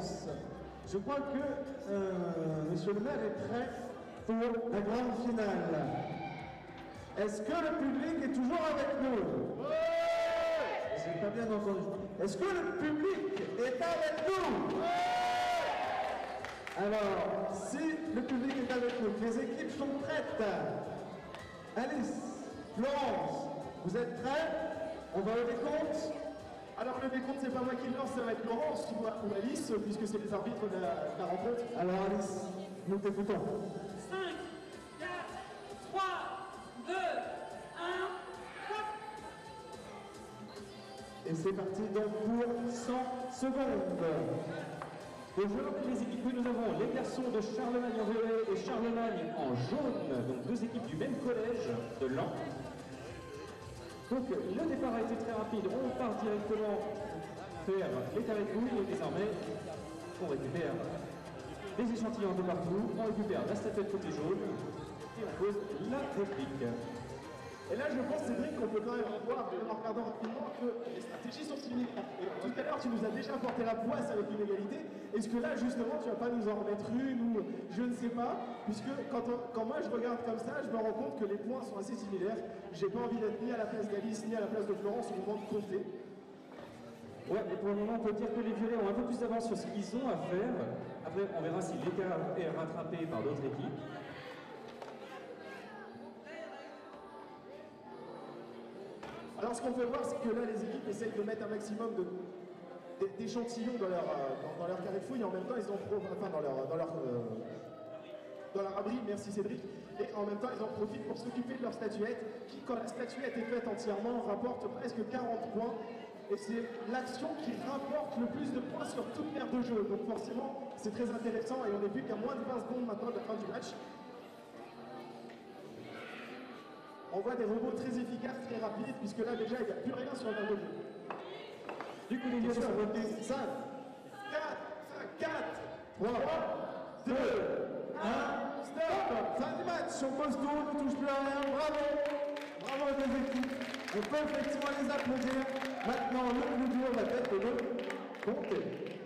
l'ambiance. Je crois que monsieur le maire est prêt pour la grande finale. Est-ce que le public est toujours avec nous? Ouais! J'ai pas bien entendu. Est-ce que le public est avec nous? Ouais! Alors, si le public est avec nous, que les équipes sont prêtes. Alice, Florence, vous êtes prêts? On va au décompte? Alors le décompte, c'est pas moi qui le lance, ça va être Laurence ou Alice, puisque c'est les arbitres de la rencontre. Alors Alice, nous t'écoutons. 5, 4, 3, 2, 1, hop! Et c'est parti donc pour 100 secondes. Aujourd'hui, les équipes que nous avons, les garçons de Charlemagne en violet et Charlemagne en jaune, donc deux équipes du même collège de Laon. Donc le départ a été très rapide, on part directement faire les carrés de couilles et désormais on récupère des échantillons de partout, on récupère la statuette côté jaune et on pose la réplique. Et là, je pense, Cédric, qu'on peut quand même voir, en regardant rapidement, que les stratégies sont similaires. Et tout à l'heure, tu nous as déjà porté la poisse avec une égalité. Est-ce que là, justement, tu vas pas nous en remettre une ou je ne sais pas? Puisque quand moi je regarde comme ça, je me rends compte que les points sont assez similaires. J'ai pas envie d'être ni à la place d'Alice, ni à la place de Florence au moment de compter. Ouais, et pour le moment, on peut dire que les violets ont un peu plus d'avance sur ce qu'ils ont à faire. Après, on verra si l'écart est rattrapé par d'autres équipes. Alors ce qu'on peut voir, c'est que là, les équipes essayent de mettre un maximum d'échantillons dans leur carré de fouille, et en même temps, ils en profitent, enfin dans leur abri, merci Cédric, et en même temps, ils en profitent pour s'occuper de leur statuette, qui, quand la statuette est faite entièrement, rapporte presque 40 points, et c'est l'action qui rapporte le plus de points sur toute l'aire de jeu. Donc forcément, c'est très intéressant, et on est plus qu'à moins de 20 secondes maintenant de la fin du match. On voit des robots très efficaces, très rapides, puisque là déjà il n'y a plus rien sur l'aire de jeu. Du coup, les violets sont votés 5, 4, 3, 2, 1, stop! Fin du match, on pose tout, on ne touche plus à rien, bravo! Bravo aux deux équipes. On peut effectivement les applaudir. Maintenant, le plus dur va être de compter.